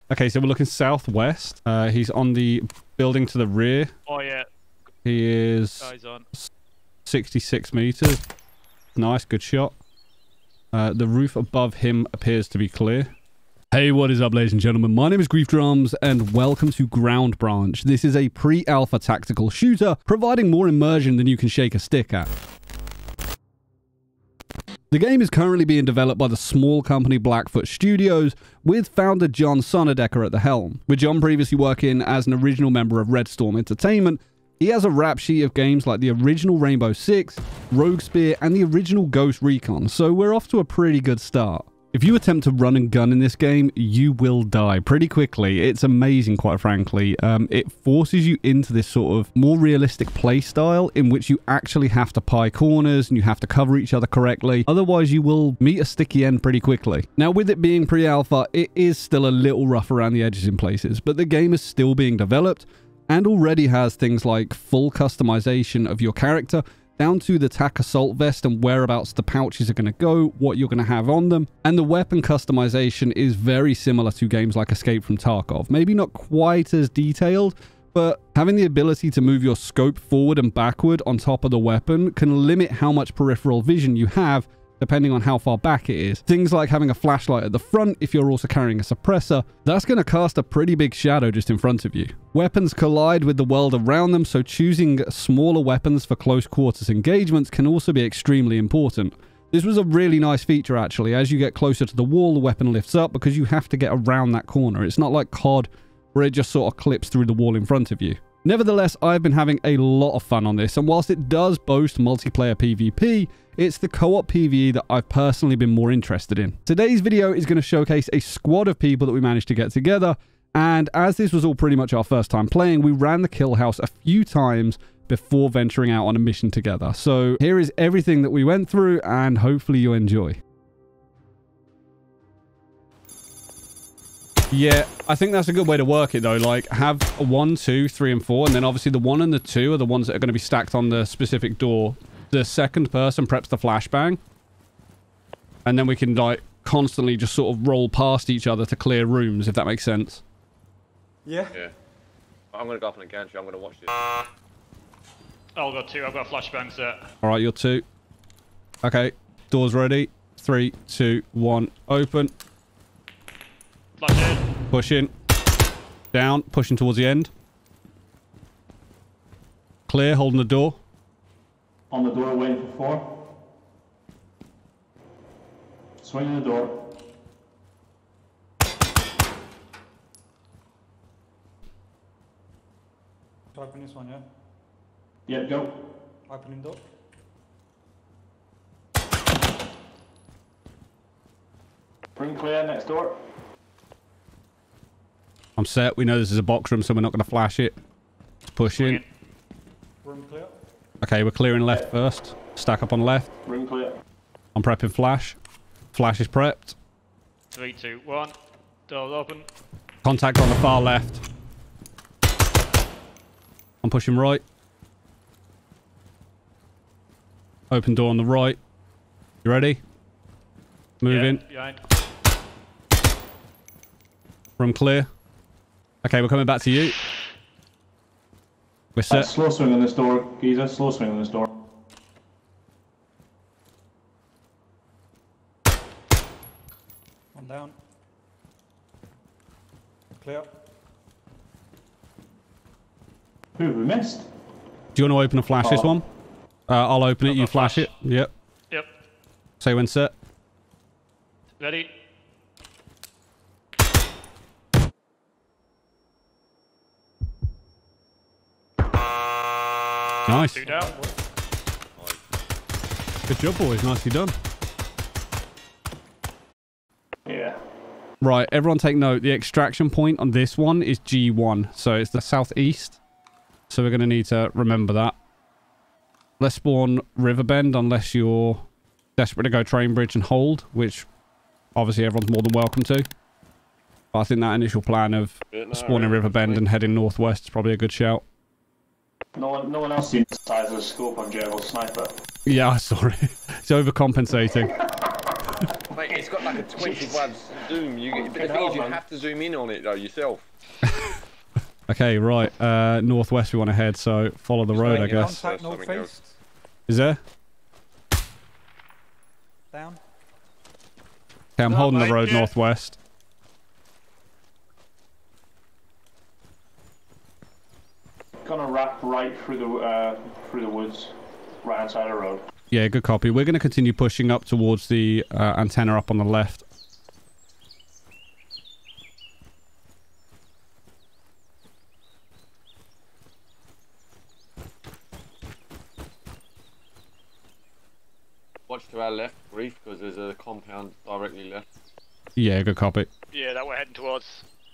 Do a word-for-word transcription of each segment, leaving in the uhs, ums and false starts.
Okay, so we're looking southwest. Uh, he's on the building to the rear. Oh, yeah. He is Guys on. sixty-six meters. Nice, good shot. Uh, the roof above him appears to be clear. Hey, what is up, ladies and gentlemen? My name is Grief Drums, and welcome to Ground Branch. This is a pre-alpha tactical shooter, providing more immersion than you can shake a stick at. The game is currently being developed by the small company Blackfoot Studios, with founder John Sonnedecker at the helm. With John previously working as an original member of Red Storm Entertainment, he has a rap sheet of games like the original Rainbow Six, Rogue Spear, and the original Ghost Recon, so we're off to a pretty good start. If you attempt to run and gun in this game, you will die pretty quickly. It's amazing, quite frankly. Um, it forces you into this sort of more realistic play style in which you actually have to pie corners and you have to cover each other correctly. Otherwise, you will meet a sticky end pretty quickly. Now, with it being pre-alpha, it is still a little rough around the edges in places, but the game is still being developed and already has things like full customization of your character, down to the tac assault vest and whereabouts the pouches are going to go, what you're going to have on them. And the weapon customization is very similar to games like Escape from Tarkov. Maybe not quite as detailed, but having the ability to move your scope forward and backward on top of the weapon can limit how much peripheral vision you have, depending on how far back it is. Things like having a flashlight at the front if you're also carrying a suppressor, that's going to cast a pretty big shadow just in front of you. Weapons collide with the world around them, so choosing smaller weapons for close quarters engagements can also be extremely important. This was a really nice feature actually. As you get closer to the wall, the weapon lifts up because you have to get around that corner. It's not like C O D where it just sort of clips through the wall in front of you. Nevertheless, I've been having a lot of fun on this, and whilst it does boast multiplayer PvP, it's the co-op PvE that I've personally been more interested in. Today's video is going to showcase a squad of people that we managed to get together, and as this was all pretty much our first time playing, we ran the kill house a few times before venturing out on a mission together. So here is everything that we went through, and hopefully you enjoy. Yeah, I think that's a good way to work it though. Like, have a one, two, three, and four, and then obviously the one and the two are the ones that are going to be stacked on the specific door. The second person preps the flashbang, and then we can like constantly just sort of roll past each other to clear rooms, if that makes sense. Yeah. Yeah. I'm gonna go up on a gantry. I'm gonna watch this. I've got two. I've got a flashbang set. All right, you're two. Okay, doors ready. Three, two, one, open. Flash in. Push in. Down. Pushing towards the end. Clear. Holding the door. On the door, waiting for four. Swinging the door. Open this one, yeah? Yeah, go. Opening door. Bring clear, next door. I'm set. We know this is a box room, so we're not going to flash it. Let's push in. in. Room clear. Okay, we're clearing left first. Stack up on left. Room clear. I'm prepping flash. Flash is prepped. Three, two, one. Doors open. Contact on the far left. I'm pushing right. Open door on the right. You ready? Move Yeah, in. behind. Room clear. Okay, we're coming back to you. We're Uh, set. slow swing on this door, Giza. Slow swing on this door. One down. Clear. Who have we missed? Do you want to open and flash this Oh. one? Uh, I'll open it, I've you got flash flash. it. Yep. Yep. Say when set. Ready? Nice. Two down. Good job, boys. Nicely done. Yeah. Right, everyone take note. The extraction point on this one is G one. So it's the southeast. So we're going to need to remember that. Let's spawn Riverbend unless you're desperate to go Train Bridge and hold, which obviously everyone's more than welcome to. But I think that initial plan of Yeah, no, spawning right, Riverbend right. and heading northwest is probably a good shout. No one, no one else sees the size of the scope on Gerald's sniper. Yeah, I saw it. It's overcompensating. Wait, it's got got like a twenty-five zoom. You, but the Fucking thing hell, is, you man. have to zoom in on it though yourself. Okay, right. Uh, northwest we want to head, so follow the road, I guess. Contact Something else. northeast. Is there? Down. Okay, I'm No, holding the mate, road yeah. northwest. Gonna wrap right through the uh, through the woods, right outside the road. Yeah, good copy. We're going to continue pushing up towards the uh, antenna up on the left. Watch to our left, brief, because there's a compound directly left. Yeah, good copy. Yeah, that we're heading towards.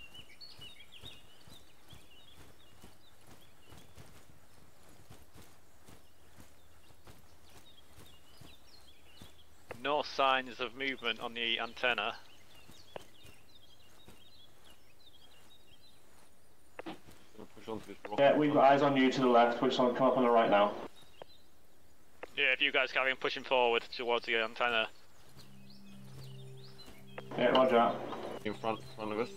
No signs of movement on the antenna. Gonna push onto this rock. Yeah, we've got eyes on you to the left, which will come up on the right now. Yeah, if you guys carry on pushing forward towards the antenna. Yeah, roger that. In front, in front of us.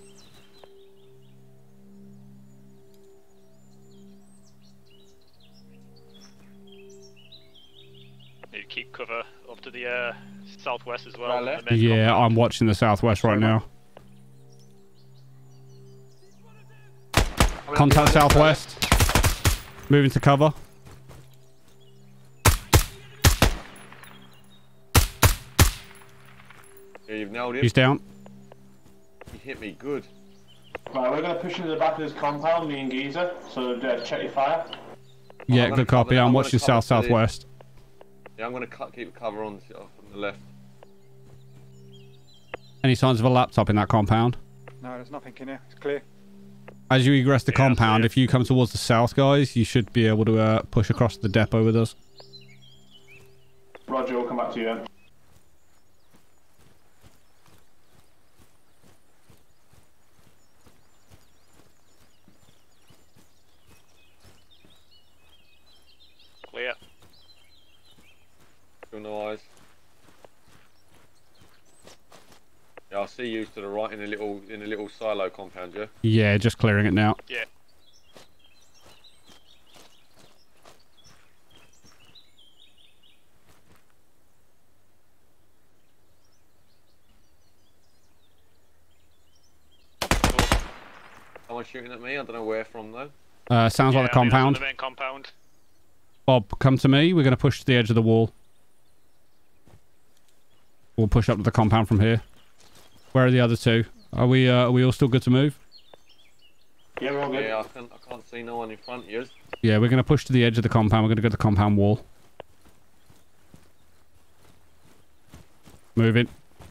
Need to keep cover up to the uh, southwest as well. Right from the left? main Yeah, compound. I'm watching the southwest right now. Contact southwest. Moving to cover. Yeah, you've nailed him. He's down. He hit me good. Right, we're gonna push into the back of this compound, me and Geezer. So uh, check your fire. Yeah, I'm gonna good copy. cover- I'm I'm watching gonna cover south to the- southwest. Yeah, I'm gonna cut, keep cover on the, on the left. Any signs of a laptop in that compound? No, there's nothing in here. It's clear. As you egress the Yeah, I see compound, it. if you come towards the south, guys, you should be able to uh, push across the depot with us. Roger, we'll come back to you. Clear. Still no eyes. Yeah, I'll see you to the right in a little in a little silo compound, yeah? Yeah, just clearing it now. Yeah. Someone shooting at me, I don't know where from though. Uh, sounds Yeah, like the I think that's on compound. The main compound. Bob, come to me. We're going to push to the edge of the wall. We'll push up to the compound from here. Where are the other two? Are we uh, are we all still good to move? Yeah, we're all good. Yeah, I can't I can't see no one in front of you. Yeah, we're going to push to the edge of the compound. We're going to go to the compound wall. Moving.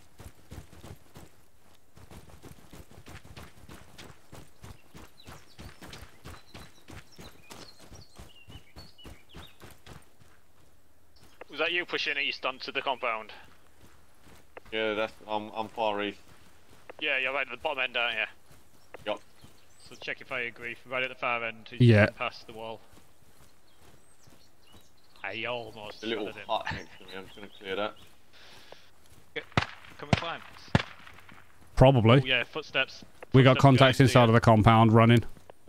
Was that you pushing east onto the compound? Yeah, that's I'm I'm far east. Yeah, you're right at the bottom end, aren't you? Yup. So check your fire grief. Right at the far end. as Yeah. You come past the wall. I almost The little shot at him. hut next to me, I'm just gonna clear that. Can we climb? Probably. Oh yeah, footsteps. We got Footsteps contacts going to inside the- of the compound running.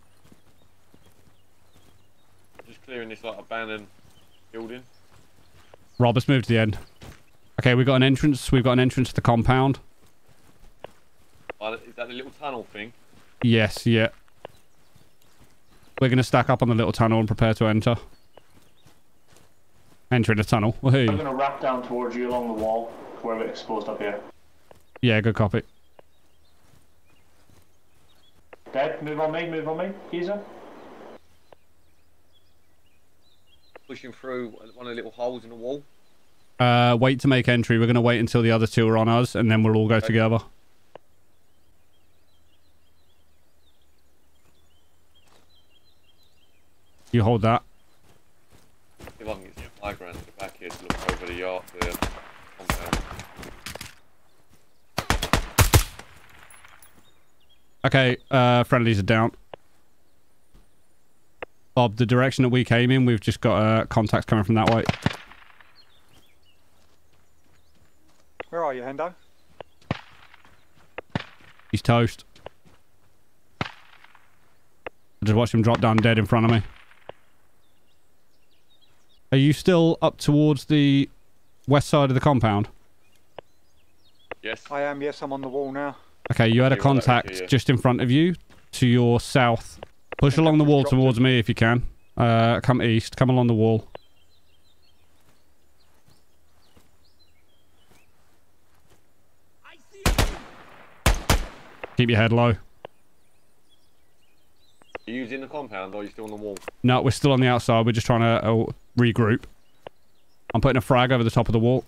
Just clearing this like abandoned building. Robert's moved to the end. Okay, we've got an entrance. We've got an entrance to the compound. Oh, is that the little tunnel thing? Yes, yeah. We're going to stack up on the little tunnel and prepare to enter. Entering the tunnel. I'm Woohoo. gonna wrap down towards you along the wall. We're a bit exposed up here. Yeah, good copy. Dead, move on me, move on me. Geezer. Pushing through one of the little holes in the wall. Uh, wait to make entry. We're going to wait until the other two are on us, and then we'll all go Okay. together. You hold that. See if I can get some high ground at the back here to look over the yard, the compound. Okay, uh, friendlies are down. Bob, the direction that we came in, we've just got uh, contacts coming from that way. Where are you, Hendo? toast. I just watched him drop down dead in front of me. Are you still up towards the west side of the compound? Yes. I am, yes, I'm on the wall now. Okay, you had a Okay, well, contact okay, yeah. just in front of you to your south. Push think along I've the just wall dropped towards him. me if you can. Uh, come east. Come along the wall. Keep your head low. Are you using the compound or are you still on the wall? No, we're still on the outside. We're just trying to uh, regroup. I'm putting a frag over the top of the wall.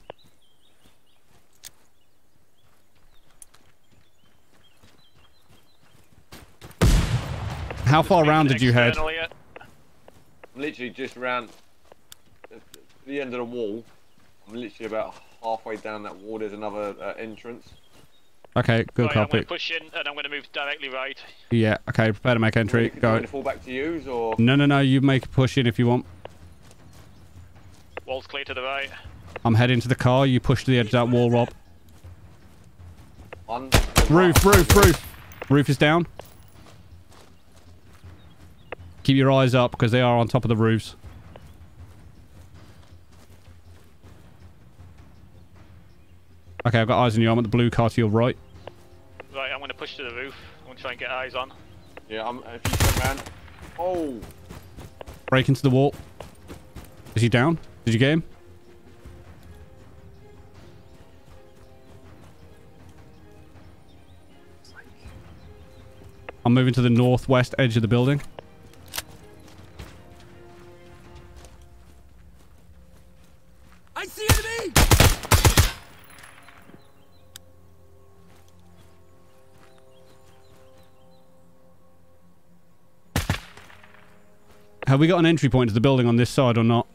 How far round did you head? External yet? I'm literally just around the end of the wall. I'm literally about halfway down that wall. There's another uh, entrance. Okay, good Right, I'm copy. going to push in and I'm going to move directly right. Yeah, okay, prepare to make entry. Do you Go. want me to fall back to use or? No, no, no, you make a push in if you want. Wall's clear to the right. I'm heading to the car. You push to the edge of that wall, Rob. On Roof, roof, roof. Roof is down. Keep your eyes up because they are on top of the roofs. Okay, I've got eyes on you. I'm at the blue car to your right. Right, I'm going to push to the roof. I'm going to try and get eyes on. Yeah, I'm. If you turn around. Oh. Break into the wall. Is he down? Did you get him? I'm moving to the northwest edge of the building. I see enemy! Have we got an entry point to the building on this side or not?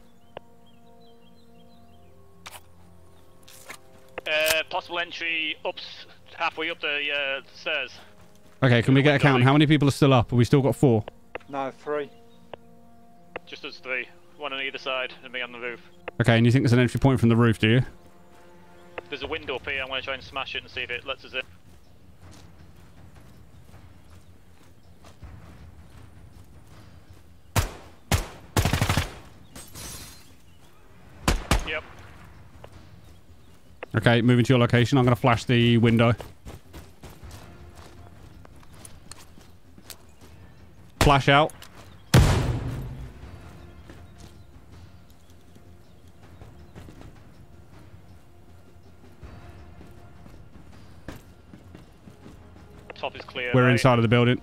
Uh, possible entry up s- halfway up the uh, stairs. Okay, can we get a count? How many people are still up? Have we still got four? No, three. Just us three. One on either side and me on the roof. Okay, and you think there's an entry point from the roof, do you? There's a window up here. I'm going to try and smash it and see if it lets us in. Yep. Okay, moving to your location. I'm going to flash the window. Flash out. Top is clear. We're right? inside of the building.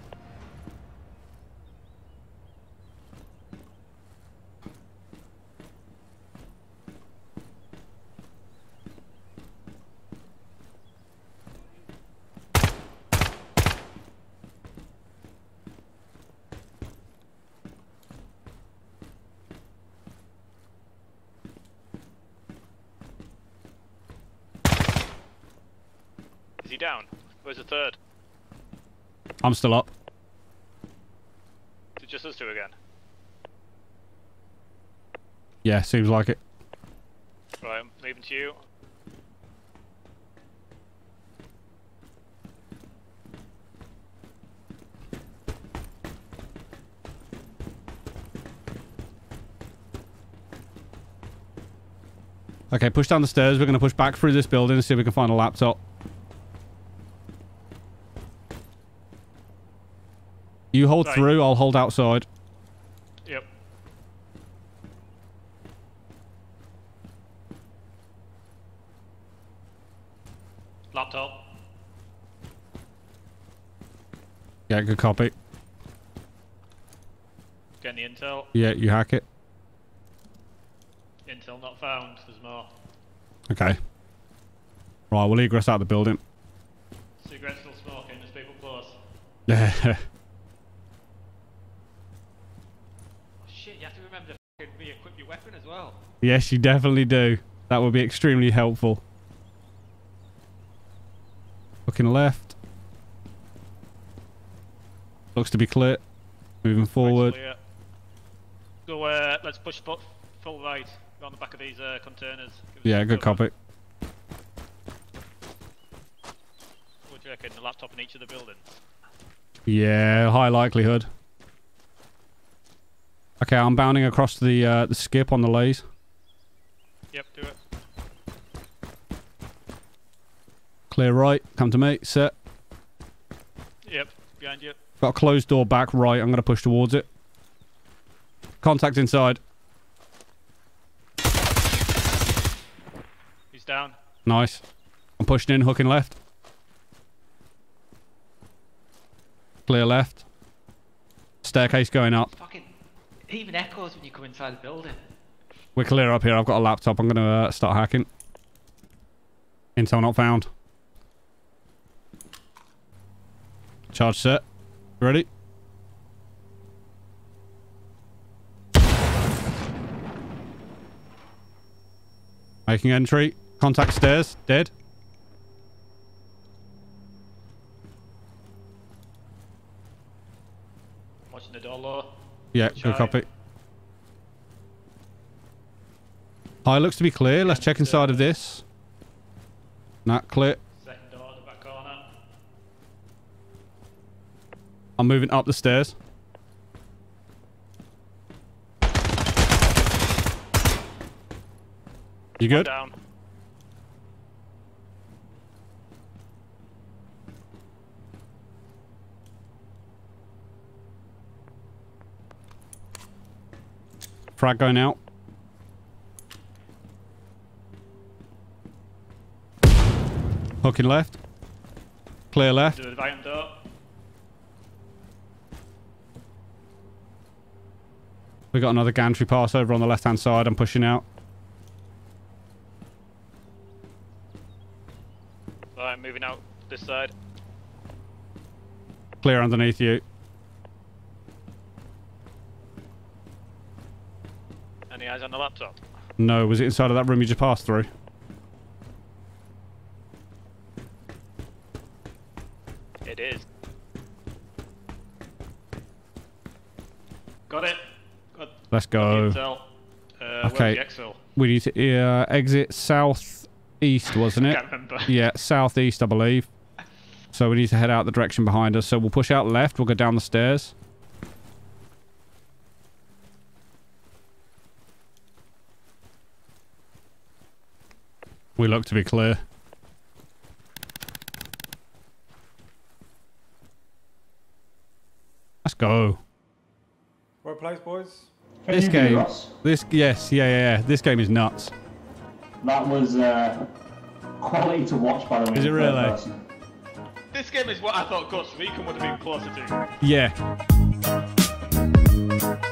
Is he down? Where's the third? I'm still up. Is it just us two again? Yeah, seems like it. Right, I'm moving to you. Okay, push down the stairs. We're going to push back through this building and see if we can find a laptop. You hold Right. through, I'll hold outside. Yep. Laptop. Yeah, good copy. Getting the intel. Yeah, you hack it. Intel not found. There's more. Okay. Right, we'll egress out of the building. Cigarette still smoking. There's people close. Yeah. Oh, shit, you have to remember to fucking re-equip your weapon as well. Yes, you definitely do. That would be extremely helpful. Looking left. Looks to be clear. Moving forward. Clear. Go, uh, let's push full, full right around the back of these uh, containers. Give us Yeah, some good cover. copy. What do you reckon? A laptop in each of the buildings. Yeah, high likelihood. Okay, I'm bounding across the uh, the skip on the lays. Yep, do it. Clear right. Come to me. Set. Yep, behind you. Got a closed door back right. I'm going to push towards it. Contact inside. He's down. Nice. I'm pushing in, hooking left. Clear left. Staircase going up. Fucking, it even echoes when you come inside the building. We're clear up here. I've got a laptop. I'm going to uh, start hacking. Intel not found. Charge set. Ready? Making entry. Contact stairs. Dead. Watching the door low. Yeah, good Shy. copy. High looks to be clear. Let's check inside of this. Not clear. Second door at the back corner. I'm moving up the stairs. You good? Down. Frag going out. Hooking left. Clear left. Do the right door. We got another gantry pass over on the left hand side. I'm pushing out. Right, moving out this side. Clear underneath you. Any eyes on the laptop? No, was it inside of that room you just passed through? It is. Got it. Got Let's go. Intel. Uh, Okay. Where's the exfil? We need to uh, exit south east, wasn't it? Can't remember. Yeah, southeast, I believe. So we need to head out the direction behind us. So we'll push out left. We'll go down the stairs. We look to be clear. Let's go. Right place, boys. Can This you hear game. us? This, yes, yeah, yeah, yeah. This game is nuts. That was uh, quality to watch, by the way. Is it in third really? person. This game is what I thought Costa Rica would have been closer to. Yeah.